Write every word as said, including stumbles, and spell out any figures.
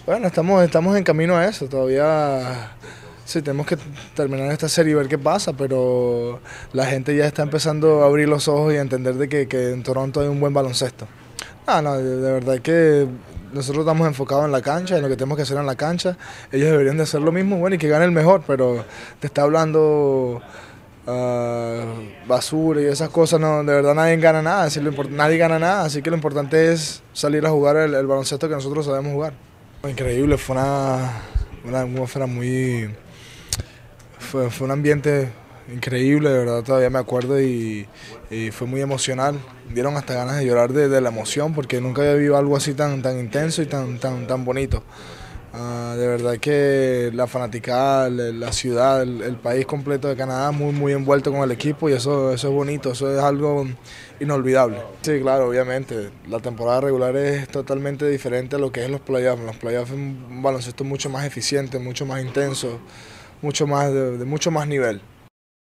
Bueno, estamos, estamos en camino a eso, todavía sí, tenemos que terminar esta serie y ver qué pasa, pero la gente ya está empezando a abrir los ojos y a entender de que, que en Toronto hay un buen baloncesto. No, no, de, de verdad que nosotros estamos enfocados en la cancha, en lo que tenemos que hacer en la cancha. Ellos deberían de hacer lo mismo, bueno, y que gane el mejor, pero te está hablando ah, basura y esas cosas, no, de verdad nadie gana nada, así lo import- nadie gana nada, así que lo importante es salir a jugar el, el baloncesto que nosotros sabemos jugar. Increíble, fue una, una atmósfera muy, fue, fue un ambiente increíble, de verdad todavía me acuerdo y, y fue muy emocional. Dieron hasta ganas de llorar de, de la emoción porque nunca había vivido algo así tan, tan intenso y tan, tan, tan bonito. Uh, de verdad que la fanaticada, la, la ciudad, el, el, país completo de Canadá muy muy envuelto con el equipo y eso, eso es bonito, eso es algo inolvidable. Sí, claro, obviamente, la temporada regular es totalmente diferente a lo que es los playoffs. Los playoffs es un baloncesto mucho más eficiente, mucho más intenso, mucho más de, de mucho más nivel.